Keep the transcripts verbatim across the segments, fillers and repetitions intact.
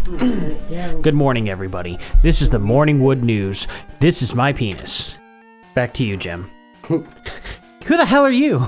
Good morning, everybody. This is the Morningwood News. This is my penis. Back to you, Jim. Who the hell are you?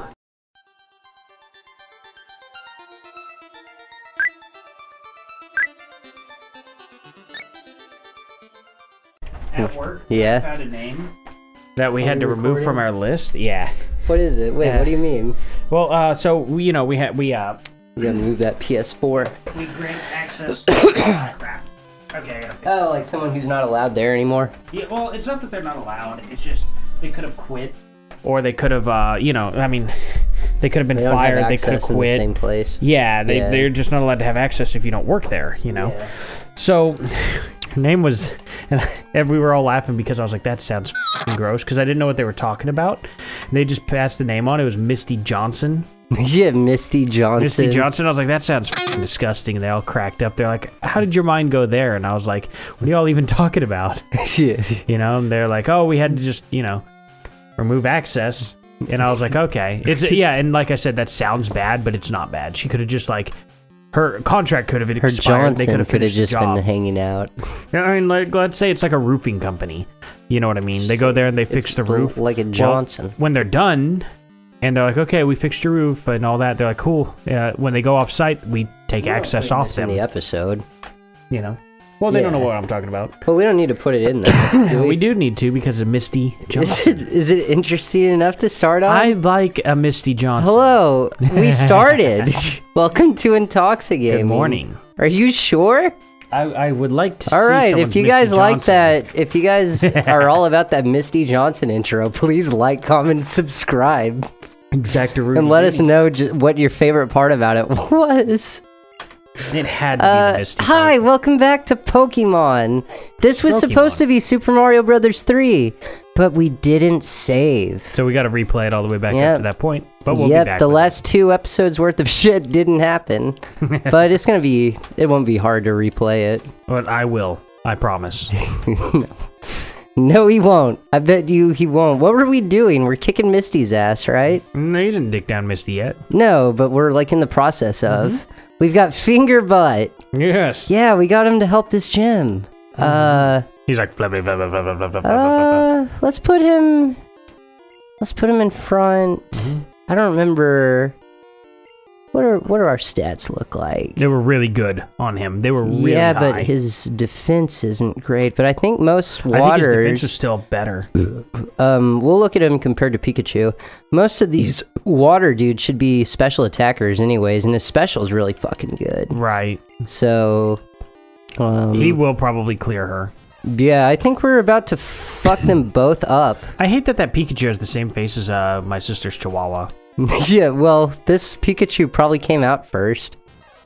At work, yeah. I found a name that we had to remove from our list. Yeah. What is it? Wait, uh, what do you mean? Well, uh, so we, you know, we had we uh. You gotta move that P S four. We grant access to oh, crap. Okay, I gotta fix Oh, like someone who's not allowed there anymore? Yeah, well, it's not that they're not allowed. It's just they could have quit, or they could have, uh, you know, I mean, they could have been they don't fired. Have they could have quit. In the same place. Yeah, they yeah. they're just not allowed to have access if you don't work there. You know. Yeah. So, her name was, and we were all laughing because I was like, that sounds f***ing gross, because I didn't know what they were talking about. And they just passed the name on. It was Misty Johnson. Yeah, Misty Johnson. Misty Johnson. I was like, that sounds f***ing disgusting. And they all cracked up. They're like, how did your mind go there? And I was like, what are y'all even talking about? Yeah. You know, and they're like, oh, we had to just, you know, remove access. And I was like, okay. It's yeah, and like I said, that sounds bad, but it's not bad. She could have just, like, her contract could have expired. Her Johnson they could have could have just the job. been hanging out. I mean, like, let's say it's like a roofing company. You know what I mean? They go there and they fix it's the roof. Like a Johnson. Well, when they're done, and they're like, okay, we fixed your roof and all that, they're like, cool. Uh, when they go off site, we take we access off them. In the episode. You know? Well, they yeah. don't know what I'm talking about. Well, we don't need to put it in there, do we? We do need to because of Misty Johnson. Is it, is it interesting enough to start on? I like a Misty Johnson. Hello, we started. Welcome to Intoxigaming. Good morning. Are you sure? I, I would like to all see right, if you Misty guys Johnson. like that, if you guys are all about that Misty Johnson intro, please like, comment, subscribe. Exactly. And let us know j what your favorite part about it was. It had to be uh, the Misty Hi, part. welcome back to Pokemon. This was Pokemon. supposed to be Super Mario Brothers three, but we didn't save. So we got to replay it all the way back yep. up to that point. But we'll yep, be back the with last it. two episodes worth of shit didn't happen. But it's gonna be, it won't be hard to replay it. But I will. I promise. No. No, he won't. I bet you he won't. What were we doing? We're kicking Misty's ass, right? No, you didn't dick down Misty yet. No, but we're like in the process of. Mm-hmm. We've got Finger Butt. Yes. Yeah, we got him to help this gym. Mm-hmm. Uh. He's like blah, blah, blah, blah, blah, blah, blah, Uh, let's put him. Let's put him in front. Mm-hmm. I don't remember. What are what do our stats look like? They were really good on him. They were really yeah, high. but his defense isn't great. But I think most waters. I think his defense is still better. Um, we'll look at him compared to Pikachu. Most of these water dudes should be special attackers, anyways, and his special is really fucking good. Right. So, um, he will probably clear her. Yeah, I think we're about to fuck them both up. I hate that that Pikachu has the same face as uh, my sister's Chihuahua. Yeah, well, this Pikachu probably came out first.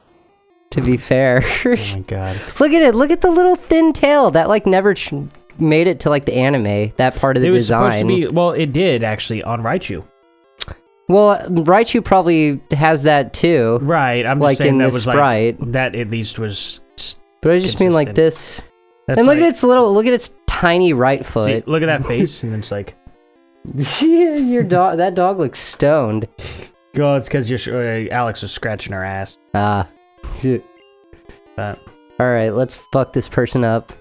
To be fair. Oh my god. Look at it. Look at the little thin tail. That, like, never ch made it to, like, the anime. That part of the it was design. Supposed to be, well, it did, actually, on Raichu. Well, Raichu probably has that, too. Right. I'm just like saying in that the was sprite. Like, that at least was But I just consistent. mean, like, this. That's and look like, at its little, look at its tiny right foot. See, look at that face, and it's like... Yeah, your dog, that dog looks stoned. Well, it's because uh, Alex was scratching her ass. Ah. Shit. But alright, let's fuck this person up.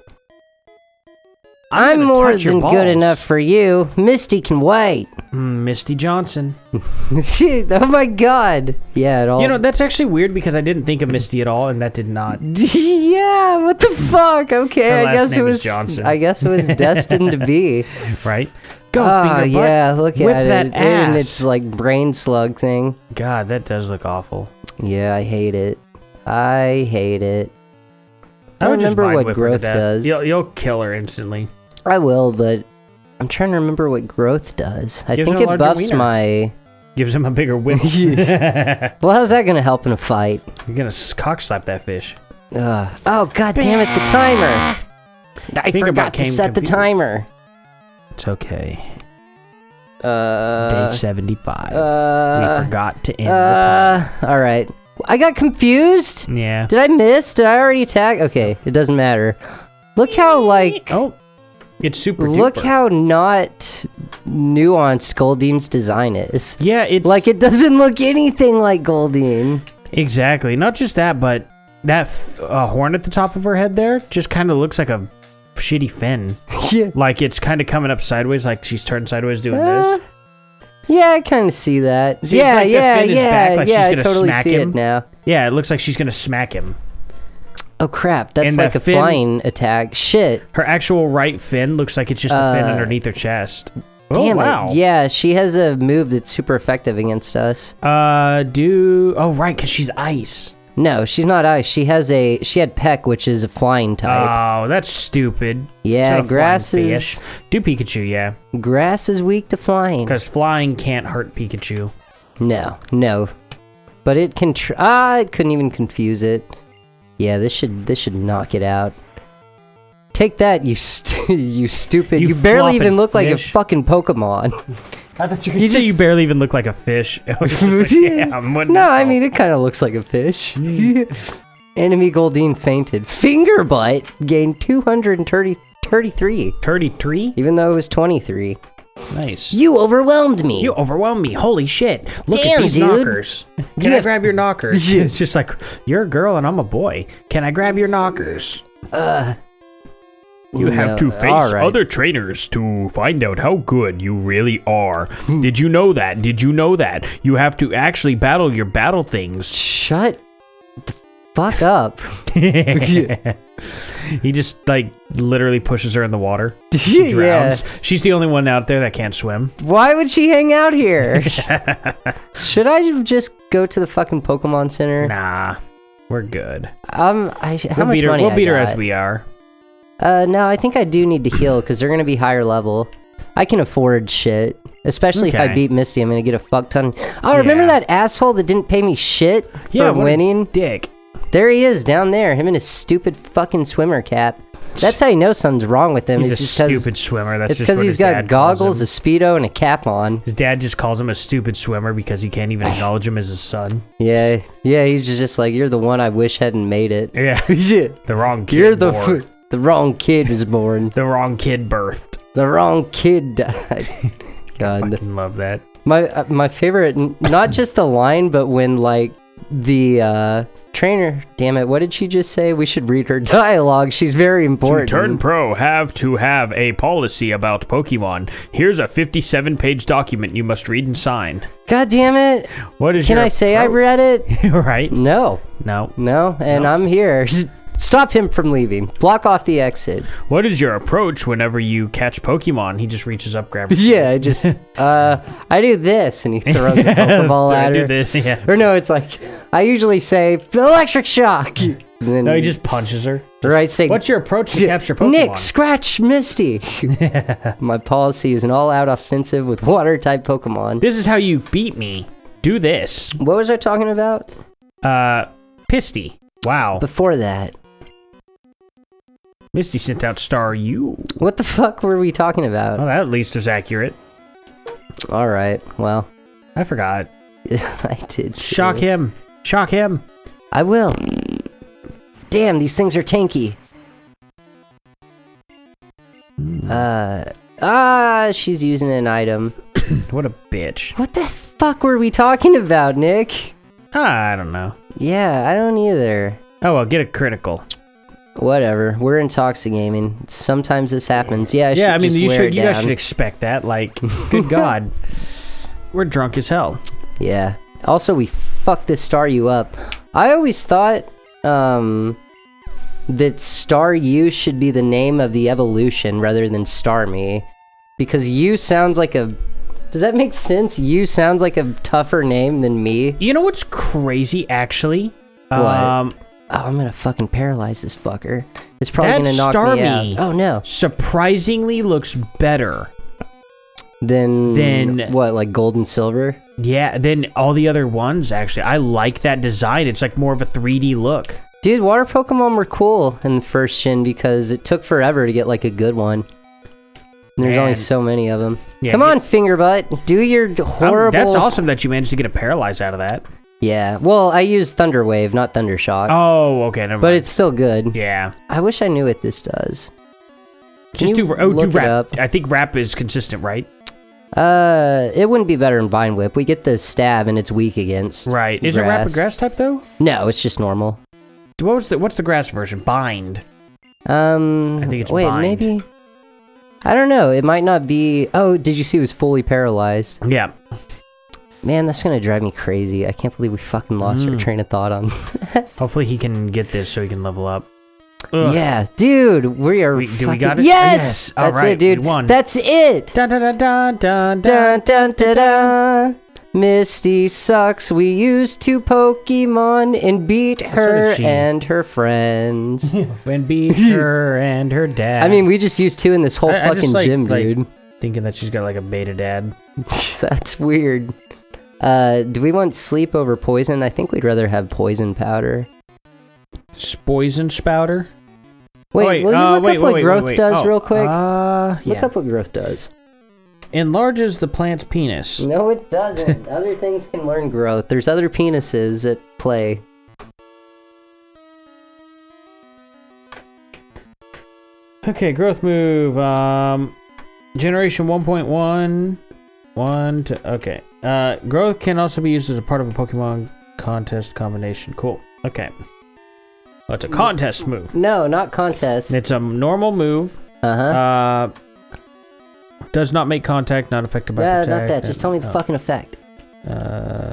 I'm, I'm more than good enough for you. Misty can wait. Mm, Misty Johnson. Shit, oh my god. Yeah, it all... You know, that's actually weird because I didn't think of Misty at all, and that did not. Yeah, what the fuck? Okay, Her I last guess name it is was... Johnson. I guess it was destined to be. Right? Go, oh, finger butt. Yeah, look Whip at that it. ass. And it's like brain slug thing. God, that does look awful. Yeah, I hate it. I hate it. I, I don't would just remember mind what whip her to growth death. does. You'll, you'll kill her instantly. I will, but I'm trying to remember what growth does. I Gives think him a it larger buffs wiener. my... Gives him a bigger whip. Well, how's that gonna help in a fight? You're gonna cock slap that fish. Ugh. Oh, god damn it, the timer! I Finger forgot butt to came set the confused. timer. It's okay. Uh... Day seventy-five. Uh... we forgot to end Uh... Alright. I got confused? the time. Yeah. Did I miss? Did I already attack? Okay, it doesn't matter. Look how, like... Oh. It's super Look duper. how not nuanced Goldine's design is. Yeah, it's... Like, it doesn't look anything like Goldine. Exactly. Not just that, but that f uh, horn at the top of her head there just kind of looks like a shitty fin. Yeah. Like it's kind of coming up sideways, like she's turned sideways doing Uh, this. Yeah, I kind of see that. See, yeah, it's like the yeah, fin is yeah, back, like yeah. she's I gonna totally smack see him. it now. Yeah, it looks like she's gonna smack him. Oh crap! That's And like the a fin- flying attack. Shit. Her actual right fin looks like it's just a fin Uh, underneath her chest. Damn oh, wow. it. Yeah, she has a move that's super effective against us. Uh, do oh right, cause she's ice. No, she's not ice. She has a she had Peck, which is a flying type. Oh, that's stupid. yeah, It's not a grass flying is fish. Do Pikachu, yeah, grass is weak to flying. because flying can't hurt Pikachu. No, no, but it can. Tr ah, it couldn't even confuse it. Yeah, this should this should knock it out. Take that, you st you stupid! You You, barely flopping even look like a fish. fucking Pokemon. I thought you You could say just- you barely even look like a fish. I was just like, yeah, I'm wouldn't No, I insult. mean it kind of looks like a fish. Enemy Goldeen fainted. Finger butt gained two hundred thirty-three, thirty-three. even though it was twenty-three. Nice. You overwhelmed me. You overwhelm me. Holy shit. Look Damn, at these dude. knockers. Can You I have- grab your knockers? Yeah. It's just like, you're a girl and I'm a boy. Can I grab your knockers? Uh, You no, have to face all right. other trainers to find out how good you really are. Hmm. Did you know that? Did you know that? You have to actually battle your battle things. Shut the fuck up. He just, like, literally pushes her in the water. She Yeah. drowns. She's the only one out there that can't swim. Why would she hang out here? Should I just go to the fucking Pokemon Center? Nah, we're good. Um, I, how we'll much beat her, money we'll I beat her got? as we are. Uh, no, I think I do need to heal because they're gonna be higher level. I can afford shit, especially if I Okay. beat Misty. I'm gonna get a fuck ton. Oh, remember Yeah. that asshole that didn't pay me shit Yeah, for what a winning? dick. There he is down there. Him and his stupid fucking swimmer cap. That's how you know something's wrong with him. He's a it's just 'cause- stupid swimmer. That's It's just because what he's his dad got calls goggles, him. a speedo, and a cap on. His dad just calls him a stupid swimmer because he can't even acknowledge him as his son. Yeah, yeah. He's just like, you're the one I wish hadn't made it. Yeah, Yeah. the wrong kid You're the born. the wrong kid was born. The wrong kid birthed. The wrong kid died. God. Fucking love that. My uh, my favorite, n- not just the line, but when like the uh, trainer. Damn it! What did she just say? We should read her dialogue. She's very important. To turn pro, have to have a policy about Pokemon. Here's a fifty-seven page document you must read and sign. God damn it! What is Can your I say I approach? read it? Right? No, No. no, and No. I'm here. Stop him from leaving. Block off the exit. What is your approach whenever you catch Pokemon? He just reaches up, grabs. Yeah, I just uh, I do this, and he throws a Pokeball I at do her. this, yeah. Or no, it's like I usually say electric shock. And then, No, he just punches her. or I say, What's your approach to capture Pokemon? Nick, scratch Misty. My policy is an all-out offensive with water-type Pokemon. This is how you beat me. Do this. What was I talking about Uh, Pisty. Wow. before that? Misty sent out Star U. What the fuck were we talking about? Well, that at least was accurate. All right, well, I forgot. I did. too. Shock him. Shock him. I will. Damn, these things are tanky. Uh, ah, she's using an item. What a bitch. What the fuck were we talking about, Nick? Ah, I don't know. Yeah, I don't either. Oh, well, get a critical. Whatever. We're Intoxigaming. Sometimes this happens. Yeah, I Yeah, I should mean, just you wear should. it You guys down. should expect that. Like, good God, we're drunk as hell. Yeah. Also, we fucked this Star U up. I always thought, um, that Star U should be the name of the evolution rather than Star Me, because U sounds like a. Does that make sense? U sounds like a tougher name than me. You know what's crazy, actually? What? Um, Oh, I'm gonna fucking paralyze this fucker. It's probably That gonna knock me Starmie out. Oh no. surprisingly looks better. Then Then- what? Like gold and silver? Yeah, than all the other ones, actually. I like that design. It's like more of a three D look. Dude, water Pokemon were cool in the first gen because it took forever to get like a good one. And there's only Man. so many of them. Yeah, Come get- on, Fingerbutt. Do your Um, horrible... that's awesome that you managed to get a paralyze out of that. Yeah. Well, I used Thunder Wave, not Thunder Shock. Oh, okay, never but mind. it's still good. Yeah. I wish I knew what this does. Can Just you do, oh, do look it rap. up? I think rap is consistent, right? Uh, it wouldn't be better in Vine Whip. We get the stab and it's weak against Right. Is it rap a grass. grass type, though? No, it's just normal. what was the what's the grass version? Bind. Um, I think it's wait, bind. maybe. I don't know. It might not be. Oh, did you see it was fully paralyzed? Yeah. Man, that's gonna drive me crazy. I can't believe we fucking lost Mm. our train of thought on. Hopefully he can get this so he can level up. Ugh. Yeah, dude, we are. We, do fucking... we got it? Yes, yes. that's All right, it, dude. We won. That's it. Dun, dun, dun, dun, dun, Dun, dun, dun, dun. Misty sucks. We used two Pokemon and beat her she- and her friends. And beat her and her dad. I mean, we just used two in this whole I- I just fucking like- gym, like- dude. thinking that she's got like a beta dad. That's weird. Uh, do we want sleep over poison? I think we'd rather have poison powder. Poison spouter. Wait, wait, will you uh, look wait, up wait, what wait, growth wait, wait. does Oh, real quick? Uh, Look yeah. up what growth does. Enlarges the plant's penis. No, it doesn't. Other things can learn growth. There's other penises at play. Okay, growth move. Um, generation one point one. One to okay. Uh, growth can also be used as a part of a Pokemon contest combination. Cool. Okay. Well, it's a contest move. No, not contest. It's a normal move. Uh-huh. Uh, does not make contact. Not affected by Yeah, protect. not that. Just tell me the Oh. fucking effect. Uh,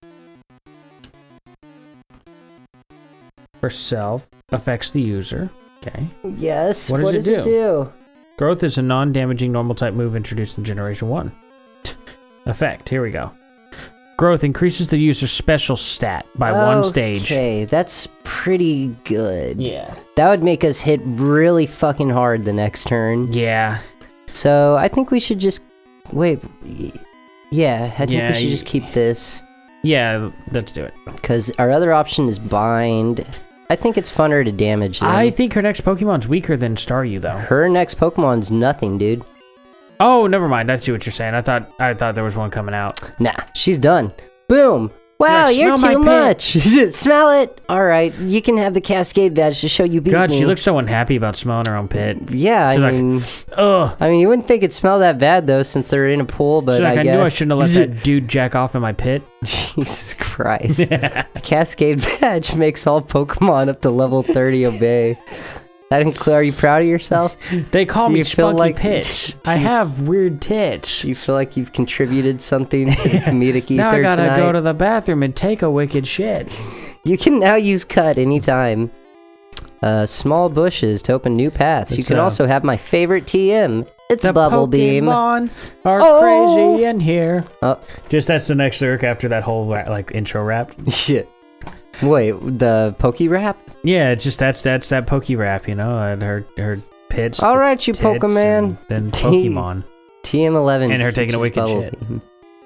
for self affects the user. Okay. Yes. What does what it does do? it do? Growth is a non-damaging normal type move introduced in Generation one. Effect. Here we go. Growth increases the user's special stat by one stage. Okay, that's pretty good. Yeah. That would make us hit really fucking hard the next turn. Yeah. So I think we should just wait. y- Yeah, I think Yeah, we should you- just keep this Yeah, let's do it. because our other option is bind. I think it's funner to damage them. I think her next Pokemon's weaker than Staryu, though. Her next Pokemon's nothing, dude. Oh, never mind. I see what you're saying. I thought I thought there was one coming out. Nah, she's done. Boom. Wow, like, you're "Smell too my much. Smell it. All right, you can have the Cascade badge to show you beat God, me. she looks so unhappy about smelling her own pit. Yeah, She's I like, mean, ugh. I mean, you wouldn't think it'd smell that bad though, since they're in a pool. But She's like, I, I, guess knew I shouldn't have let that dude jack off in my pit. Jesus Christ. The Cascade badge makes all Pokemon up to level thirty obey. That include, are you proud of yourself? They call Do me you feel Spunky like- Pitch. do I you- have weird tits. Do you feel like you've contributed something to the comedic ether Now I gotta tonight? go to the bathroom and take a wicked shit. You can now use cut anytime. Uh, small bushes to open new paths. you It's, can uh, also have my favorite T M. It's The Bubble Beam. Pokemon are Oh! crazy in here. Oh. Just that's the next lyric after that whole ra- like intro rap. Shit. Wait, the Poke Rap? Yeah, it's just that's that's that Poke rap, you know, and her her pits. All to right, you tits, Pokemon. and then T- Pokemon. T M eleven. And her taking a teaches wicked Bubble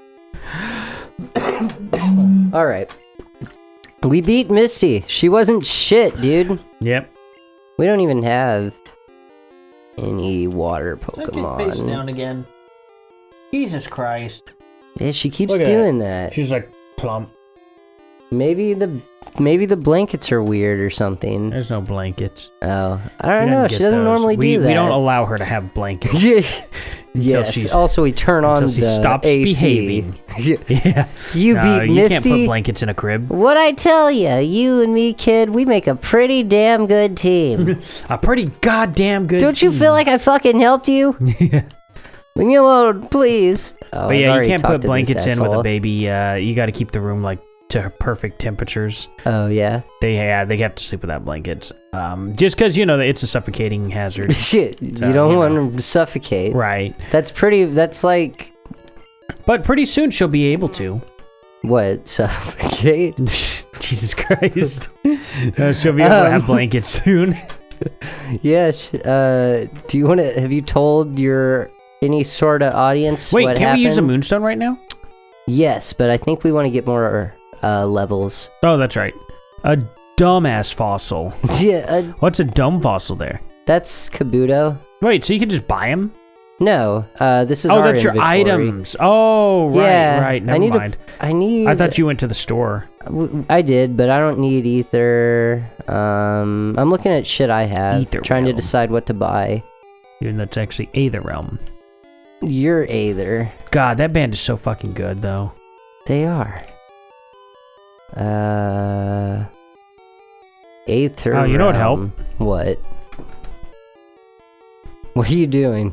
Beam. All right. We beat Misty. She wasn't shit, dude. Yep. We don't even have any water Pokemon. again. Jesus Christ. Yeah, she keeps Look at doing that. She's like plump. Maybe the maybe the blankets are weird or something. There's no blankets. Oh, I don't know. doesn't She get doesn't those. normally we, do that. We don't allow her to have blankets. yes. she's- Also, we turn on until she the stops A C. behaving. Yeah. You No, beat you Misty. can't put blankets in a crib. What I tell ya, you and me, kid, we make a pretty damn good team. A pretty goddamn good. Don't you team. feel like I fucking helped you? Yeah. Leave me alone, please. Oh, But I've yeah, you already can't talked put to this blankets in with a asshole. baby. Uh, you got to keep the room like to her perfect temperatures. Oh yeah. They yeah, they have to sleep without blankets. Um, just because you know that it's a suffocating hazard. Shit, So, you don't you want know. them to suffocate. Right. That's pretty. That's like But pretty soon she'll be able to. what suffocate? Jesus Christ. Uh, she'll be able to have Um, blankets soon. Yes. Uh, do you want to? Have you told your any sort of audience Wait, what can happened? we use a moonstone right now? Yes, but I think we want to get more uh, levels. Oh, that's right. A dumbass fossil. Yeah, uh, What's a dumb fossil there? that's Kabuto. Wait, so you can just buy them? No, uh, this is Oh, our that's your inventory. items. Oh, right, Yeah, right. Never I need mind. To, I need. I thought you went to the store. W- I did, but I don't need ether. Um, I'm looking at shit I have, Ether trying to realm. decide what to buy. Even though it's actually Aether Realm. You're Aether. God, that band is so fucking good, though. They are. Uh, Aether Oh, you know what realm. helped? What? What are you doing?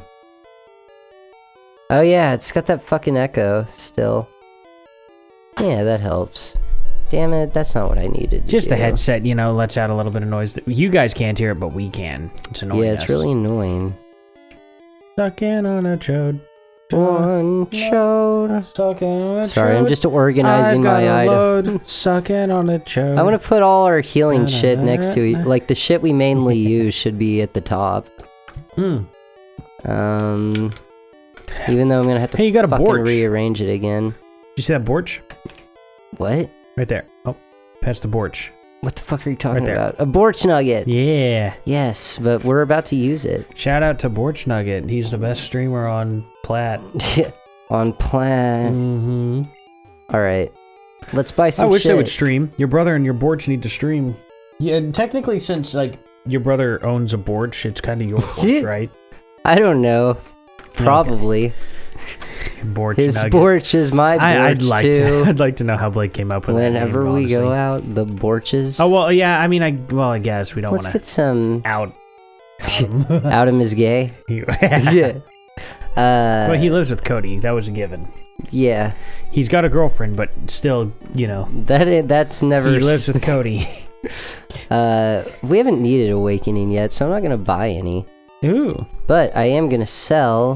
Oh yeah, it's got that fucking echo still. Yeah, that helps. Damn it, that's not what I needed to Just do. the headset, you know, lets out a little bit of noise. That you guys can't hear it, but we can. It's annoying. Yeah, it's us. really annoying. Sucking on a chode. One chode. Sucking on a Sorry, chode. I'm just organizing I've got my a item. load. Sucking on a chode. I want to put all our healing shit next to it. Like, the shit we mainly use should be at the top. Hmm. Um... Even though I'm gonna have to Hey, you got a fucking borch. rearrange it again. Did you see that borch? What? Right there. Oh, past the borch. What the fuck are you talking Right there. about? A borch nugget! Yeah. Yes, but we're about to use it. Shout out to Borch Nugget. He's the best streamer on Plat. On plan. Mm-hmm. Alright. Let's buy some I wish shit. they would stream. Your brother and your Borch need to stream. Yeah, technically, since like your brother owns a Borch, it's kind of your Borch, right? I don't know. Probably. Borch His Nugget. borch is my borch I, I'd like too. to. I'd like to know how Blake came up with that name, Whenever we honestly. go out, the borches. Oh well, yeah. I mean, I well, I guess we don't Let's want to get some. out. out him. Out him is gay. Yeah. Uh. Well, he lives with Cody. That was a given. Yeah. He's got a girlfriend, but still, you know, That is, that's never. he lives with Cody. Uh, we haven't needed awakening yet, so I'm not gonna buy any. Ooh, But I am gonna sell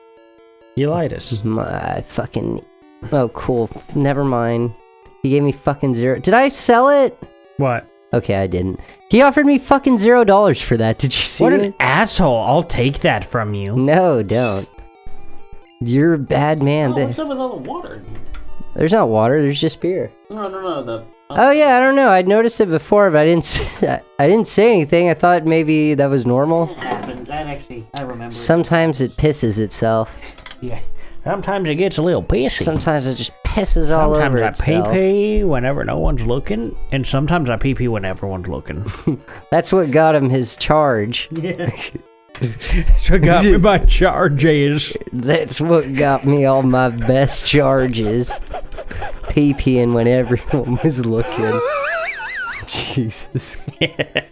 Elitis. my fucking. Oh, cool. Never mind. He gave me fucking zero. Did I sell it? What? Okay, I didn't. He offered me fucking zero dollars for that. Did you see What it? an asshole! I'll take that from you. No, don't. You're a bad man. Oh, There- what's up with all the water? There's not water. There's just beer. No, no, no. The Oh yeah, I don't know. I'd noticed it before, but I didn't. Say, I didn't say anything. I thought maybe that was normal. It happened. That actually, I remember. Sometimes it pisses itself. Yeah. Sometimes it gets a little pissy. Sometimes it just pisses all Sometimes over I itself. pee pee whenever no one's looking, and sometimes I pee pee when everyone's looking. That's what got him his charge. Yeah. So got me my charges. That's what got me all my best charges. Pee-peeing when everyone was looking. Jesus. Yeah.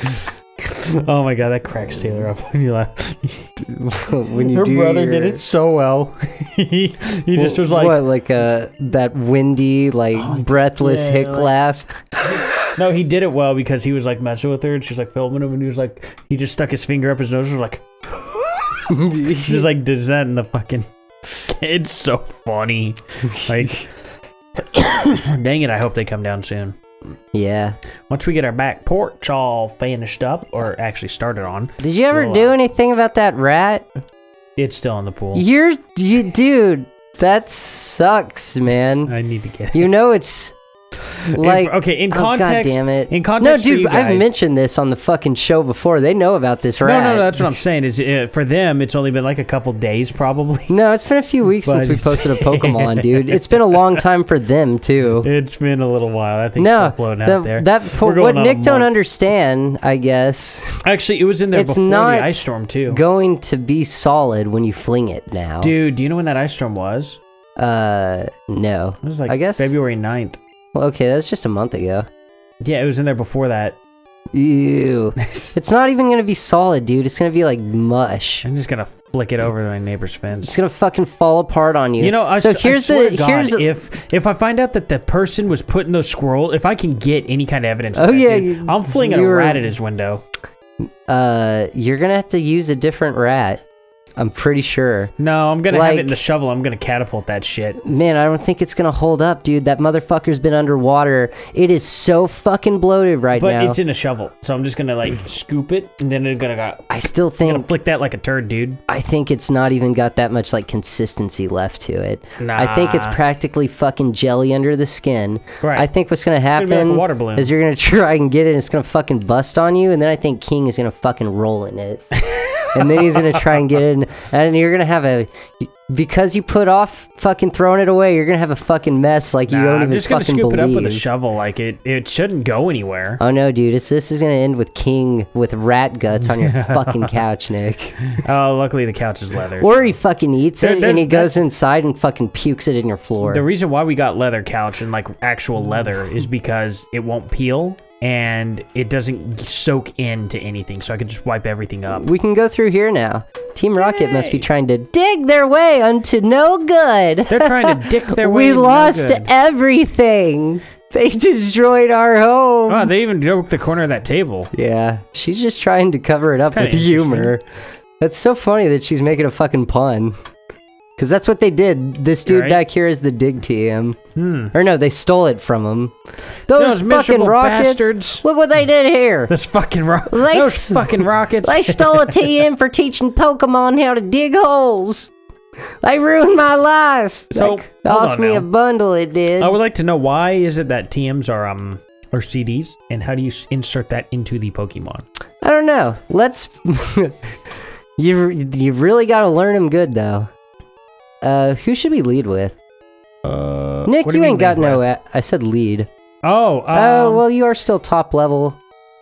Oh my god, that cracks Taylor up when you laugh. When you Her do brother your... did it so well. he he just was like, what, like uh, that windy, like Oh, breathless yeah, hick like- laugh? no, he did it well because he was like messing with her and she was like filming him and he was like, he just stuck his finger up his nose and was like, he just like does that in the fucking. It's so funny. Like, dang it! I hope they come down soon. Yeah. Once we get our back porch all finished up, or actually started on, Did you ever We'll, do uh, anything about that rat? it's still in the pool. You're, you, dude, that sucks, man. I need to get it. You know it's like in, okay, in oh, context, God damn it. in No, context, for dude, you I've guys- mentioned this on the fucking show before. They know about this rat. No, no, no, that's what I'm saying. Is uh, for them, it's only been like a couple days, probably. No, it's been a few weeks since we But- posted a Pokemon, dude. It's been a long time for them too. It's been a little while. I think No, still floating the, out there. that po- We're what going on a Nick don't month. understand, I guess, Actually, it was in there It's before not the ice storm too. going to be solid when you fling it now. Dude, do you know when that ice storm was? Uh, no. It was like I guess- February ninth. Well, okay, that's just a month ago. Yeah, it was in there before that. Ew. It's not even gonna be solid, dude. It's gonna be like mush. I'm just gonna flick it over my neighbor's fence. It's gonna fucking fall apart on you. You know, I, so s- here's I swear the to God, here's the, if if I find out that the person was putting those squirrels, if I can get any kind of evidence, of Oh, that, yeah, dude, you- I'm flinging a you're- rat at his window. uh, you're gonna have to use a different rat. I'm pretty sure. No, I'm gonna have Like- it in the shovel. I'm gonna catapult that shit. Man, I don't think it's gonna hold up, dude. That motherfucker's been underwater. It is so fucking bloated right But now. it's in a shovel, so I'm just gonna like scoop it, and then it's gonna go. I still I'm gonna think flick that like a turd, dude. I think it's not even got that much like consistency left to it. I think it's Nah. practically fucking jelly under the skin. Right. I think what's gonna gonna happen be like a water balloon. is you're gonna try and get it and it's gonna fucking bust on you, and then I think King is gonna fucking roll in it. And then he's gonna try and get it in, and you're gonna have a because you put off fucking throwing it away, you're gonna have a fucking mess like you Nah, don't I'm even just gonna fucking scoop believe. it up with a shovel. Like it, it shouldn't go anywhere. Oh no, dude! It's, this is gonna end with King with rat guts on your fucking couch, Nick. Oh, luckily the couch is leather. Or he fucking eats There- it and there's- he goes inside and fucking pukes it in your floor. The reason why we got leather couch and like actual leather is because it won't peel. and it doesn't soak into anything, so I can just wipe everything up. We can go through here now. Team Rocket Yay. must be trying to dig their way onto no good. They're trying to dick their way We into lost no good. everything. They destroyed our home. Oh, they even broke the corner of that table. Yeah, she's just trying to cover it up Kinda with humor. That's so funny that she's making a fucking pun. Because that's what they did. This dude Right. back here is the dig team. Hmm. Or no, they stole it from him. Those, Those fucking miserable rockets. bastards. Look what they did here. Those fucking ro They Those s- fucking rockets. They stole a T M for teaching Pokemon how to dig holes. They ruined my life. So, They hold cost on me now. a bundle, it did. I would like to know, why is it that T Ms are um or C Ds, and how do you s- insert that into the Pokemon? I don't know. Let's... you, you really got to learn them good, though. Uh, who should we lead with? Uh, Nick, what do you mean ain't got lead no... with? A I said lead. Oh, um, Oh, well, you are still top level.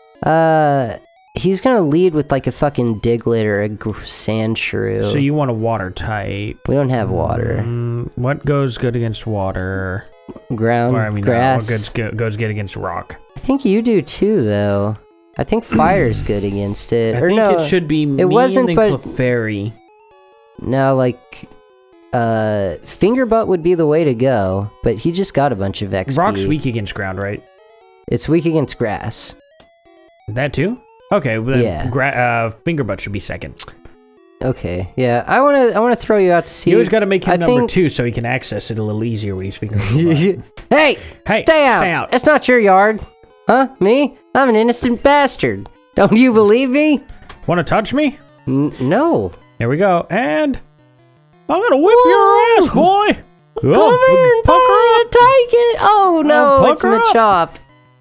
Uh, he's gonna lead with like a fucking Diglett or a gr- Sandshrew. so you want a water type? We don't have water. Mm, what goes good against water? Ground, Or I mean, grass. no, what goes good, goes good against rock? I think you do too, though. I think fire's good against it. I or think no, it should be me wasn't, and but- Clefairy. no, like, uh, Fingerbutt would be the way to go, but he just got a bunch of X P. Rock's weak against ground, right? It's weak against grass. That too? Okay, well then Yeah. gra uh, Fingerbutt should be second. Okay, yeah, I wanna, I wanna throw you out to see. You always got to make him I number think- two so he can access it a little easier when he's figuring it out. Hey, Hey, stay out! stay out. It's not your yard. Huh? Me? I'm an innocent bastard. Don't you believe me? Want to touch me? N no. Here we go, and I'm gonna whip Whoa! your ass, boy. Come Oh, here and pucker up. take it. Oh no, Oh, it's pucker up. Machop.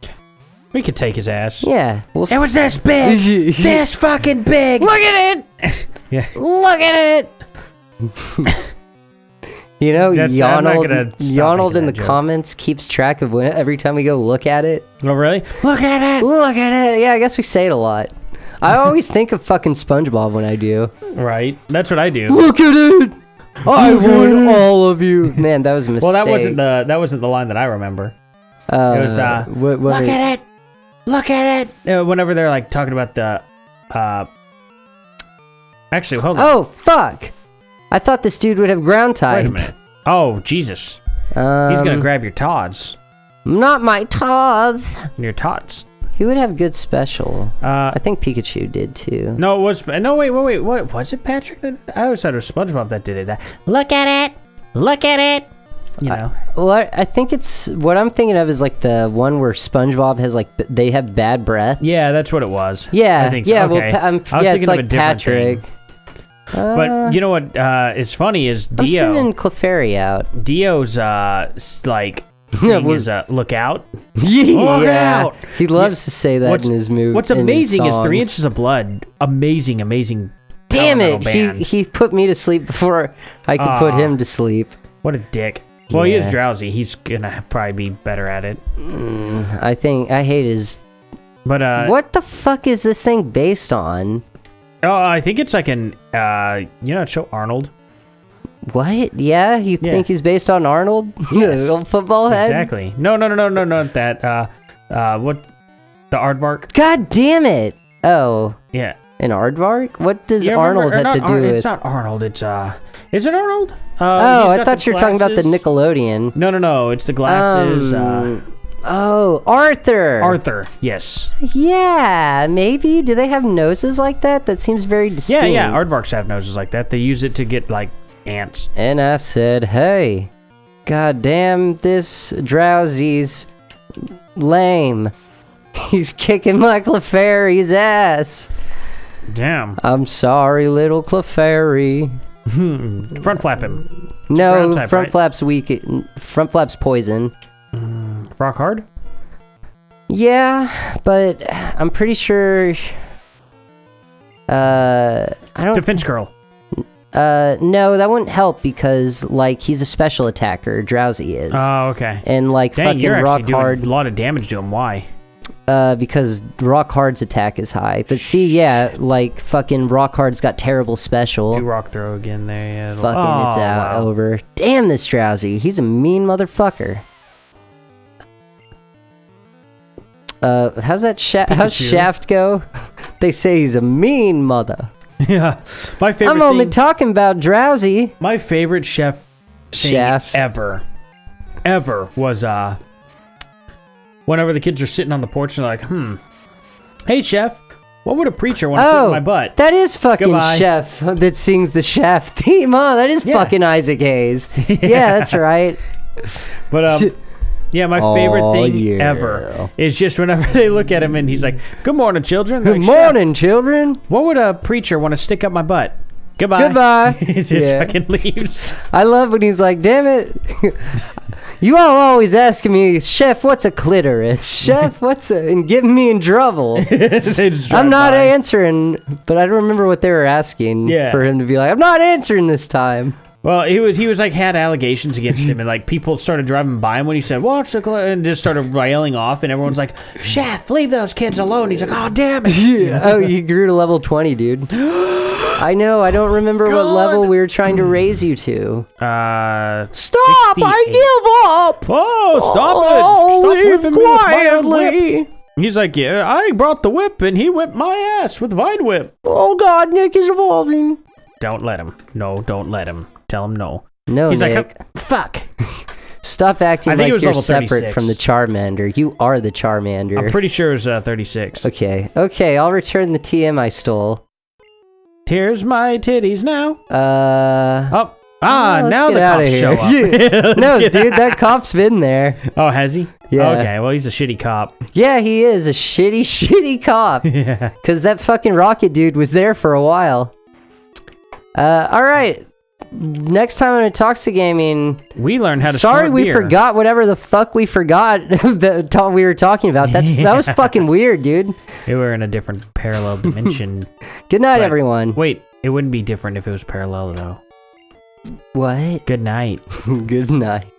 We could take his ass. Yeah. We'll It was this big. This fucking big. Look at it. Yeah. Look at it. You know, That's- I'm not Yonald, gonna stop Yonald making in the that joke. comments keeps track of when every time we go look at it. Oh, really? Look at it. Look at it. Yeah, I guess we say it a lot. I always think of fucking SpongeBob when I do. Right. That's what I do. Look at it. I want all of you. Man, that was a mistake. Well, that wasn't the that wasn't the line that I remember. Uh, It was uh, what, what look are- at it, look at it. Uh, whenever they're like talking about the, uh, actually, hold on. Oh fuck! I thought this dude would have ground type. Wait a minute. Oh Jesus, Um, he's gonna grab your Tods. Not my Todd. Your Tots. He would have good special. Uh, I think Pikachu did too. no, it was no wait, wait, wait. What was it, Patrick? That I always thought it was SpongeBob that did it. That look at it, look at it. You know. Well, I, I think it's what I'm thinking of is like the one where SpongeBob has like b- they have bad breath. Yeah, that's what it was. Yeah, I think so. yeah. Okay. Well, pa- I'm, I was yeah, thinking it's of a like different Patrick. thing. Uh, But you know what uh, is funny is I'm Dio. sending Clefairy out. Dio's uh s- like Yeah, thing we're- is uh, look out. Yeah, Look out! he loves to say that What's- in his movie. What's amazing is Three Inches of Blood. Amazing, amazing. Damn power it! metal He band. he put me to sleep before I could put Aw. him to sleep. What a dick. Well, he Yeah. is drowsy. He's gonna probably be better at it. Mm, I think I hate his. But uh, What the fuck is this thing based on? oh, I think it's like an uh, you know, that show Arnold. What? Yeah, you Yeah. think he's based on Arnold? Yes. Old football head. Exactly. No, no, no, no, no, not that. Uh, uh, what? The Aardvark. God damn it! Oh, Yeah. an Aardvark? What does You Arnold remember- or have to not do Ar- with? It's not Arnold. It's uh, is it Arnold? Uh, Oh, he's I got thought the you were talking about the glasses. Nickelodeon. No, no, no. It's the glasses. uh, Um, oh, Arthur. Arthur. Yes. Yeah, maybe. Do they have noses like that? That seems very distinct. Yeah, yeah. Aardvarks have noses like that. They use it to get like ants. And I said, hey, god damn, this drowsy's lame. He's kicking my Clefairy's ass. Damn. I'm sorry, little Clefairy. Front flap him. No, ground type, front right? flap's weak. Front flap's poison. Rock hard. Yeah, but I'm pretty sure. Uh, I don't. Defense curl. Uh, no, that wouldn't help because like he's a special attacker. Drowsy is, Oh, okay. and like Dang, fucking you're actually rock doing hard. a lot of damage to him. Why? Uh, because rock hard's attack is high. But see, yeah, like fucking rock hard's got terrible special. Do rock throw again there. Yeah. it'll- Fucking, it's Oh, out. wow. Over. Damn this drowsy. He's a mean motherfucker. Uh, how's that shaft? How's Pikachu. Shaft go? They say he's a mean mother. Yeah, my favorite. I'm only thing, talking about Drowsy. My favorite chef thing Shaft. ever, ever was uh, whenever the kids are sitting on the porch and they're like, "Hmm, hey chef, what would a preacher want to put in Oh, my butt?" that is fucking Goodbye. Chef that sings the Shaft theme. Oh, that is Yeah. fucking Isaac Hayes. Yeah, that's right. But um, yeah, my favorite Oh, thing yeah. ever is just whenever they look at him and he's like, "Good morning, children." They're Good like, "Chef, morning, children. what would a preacher want to stick up my butt?" Goodbye. Goodbye. He just Yeah. fucking leaves. I love when he's like, damn it. You all always asking me, Chef, what's a clitoris? Chef, what's a... and getting me in trouble. They just drive I'm not by. answering, but I don't remember what they were asking Yeah. for him to be like, I'm not answering this time. Well, he was he was like had allegations against him, and like people started driving by him when he said "What's the cl-" and just started railing off, and everyone's like, "Chef, leave those kids alone." He's like, "Oh damn it!" Yeah. Oh, you grew to level twenty, dude. I know, I don't remember what God. level we were trying to raise you to. Uh, Stop! I sixty-eight. give up! Oh, stop Oh, it! Stop leave whipping me with my own whip. quietly. He's like, "Yeah, I brought the whip, and he whipped my ass with Vine Whip." Oh god, Nick is evolving. Don't let him. No, don't let him. Tell him no. No, He's Nick. like, "Fuck." Stop acting I think it like was you're level separate thirty-six. from the Charmander. You are the Charmander. I'm pretty sure it was uh, thirty-six. Okay, okay, I'll return the T M I stole. Here's my titties now. Uh... Oh, ah, let's now get the outta cops here. show up. Yeah. Let's No, get dude, out. that cop's been there. Oh, has he? Yeah. Okay, well, he's a shitty cop. Yeah, he is a shitty, shitty cop. Yeah. Because that fucking Rocket dude was there for a while. Uh, alright. Next time on Intoxigaming... We learned how to Sorry snort we beer. forgot whatever the fuck we forgot that ta- we were talking about. That's That was fucking weird, dude. We were in a different parallel dimension. Good night, But- everyone. Wait, it wouldn't be different if it was parallel, though. What? Good night. Good night.